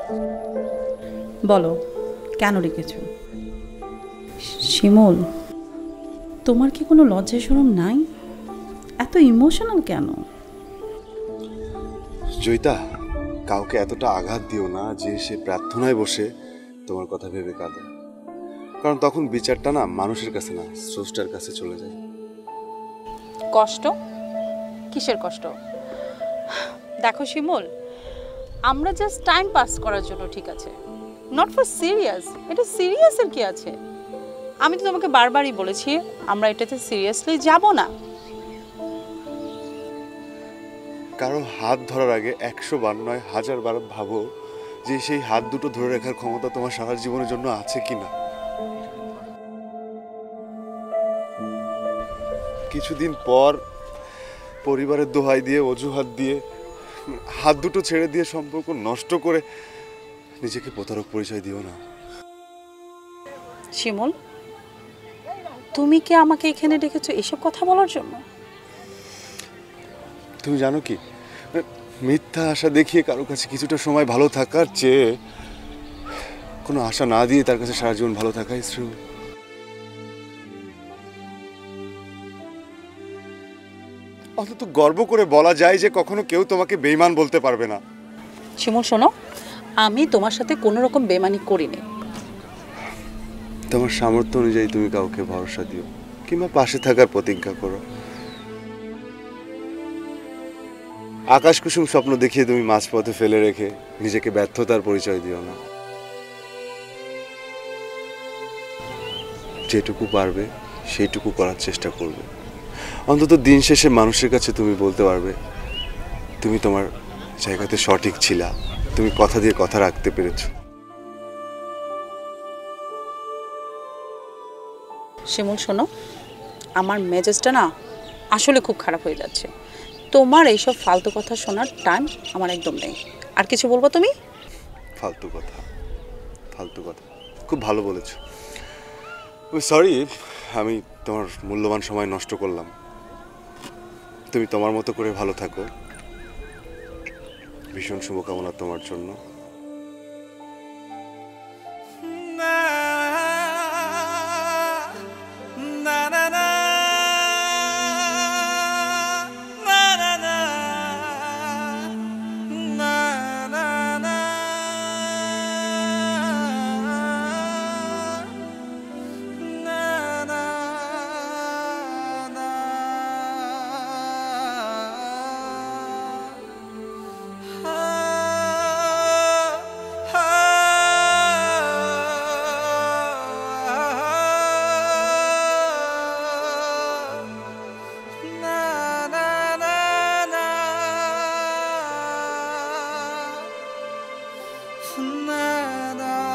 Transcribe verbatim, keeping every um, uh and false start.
বলো কেন রেখেছো? শিমুল, তোমার কি কোনো লজ্জা শরম নাই? এত ইমোশনাল কেন? জয়িতা, কাউকে এতটা আঘাত দিও না যে সে প্রার্থনায় বসে তোমার কথা ভেবে কাঁদে। কারণ তখন বিচারটা না মানুষের কাছে না, স্রষ্টার কাছে চলে যায়। কষ্ট? কিসের কষ্ট? দেখো শিমুল, আমরা জাস্ট টাইম পাস করার জন্য ঠিক আছে, নট ফর সিরিয়াস। এটা সিরিয়াসের কি আছে? আমি তো তোমাকে বারবারই বলেছি আমরা এটাতে সিরিয়াসলি যাব না। কারো হাত ধরার আগে একশো বার নয় হাজার বার ভাবো যে সেই হাত দুটো ধরে রাখার ক্ষমতা তোমার সারা জীবনের জন্য আছে কিনা। কিছুদিন পর পরিবারের দোহাই দিয়ে, অজুহাত দিয়ে, হাত দুটো ছেড়ে দিয়ে সম্পর্ক নষ্ট করে নিজেকে প্রতারক পরিচয় দিও না। শিমুল, তুমি কি আমাকে এখানে ডেকেছো এসব কথা বলার জন্য? তুমি জানো কি, মিথ্যা আশা দেখিয়ে কারো কাছে কিছুটা সময় ভালো থাকার চেয়ে কোনো আশা না দিয়ে তার কাছে সারা জীবন ভালো থাকাই শ্রেয়। অন্তত গর্ব করে বলা যায় যে কখনো কেউ তোমাকে বেঈমান বলতে পারবে না। শিমুল শোনো, আমি তোমার সাথে কোনো রকম বেমানি করিনি। তোমার সামর্থ্য অনুযায়ী তুমি কাউকে ভরসা দিও কিংবা পাশে থাকার প্রতিজ্ঞা করো। আকাশ কুসুম স্বপ্ন দেখিয়ে তুমি মাঝপথে ফেলে রেখে নিজেকে ব্যর্থতার পরিচয় দিও না। যেটুকু পারবে সেইটুকু করার চেষ্টা করবে। অন্তত দিন শেষে মানুষের কাছে তুমি বলতে পারবে তুমি তোমার জায়গাতে সঠিক ছিলা, তুমি কথা দিয়ে কথা রাখতে পেরেছো। শিমুল শোনো, আমার মেজাজটা না আসলে খুব খারাপ হয়ে যাচ্ছে। তোমার এইসব ফালতু কথা শোনার টাইম আমার একদম নেই। আর কিছু বলবো তুমি? ফালতু কথা, ফালতু কথা খুব ভালো বলেছো। সরি, আমি তোমার মূল্যবান সময় নষ্ট করলাম। তুমি তোমার মতো করে ভালো থাকো। ভীষণ শুভকামনা তোমার জন্য। Na na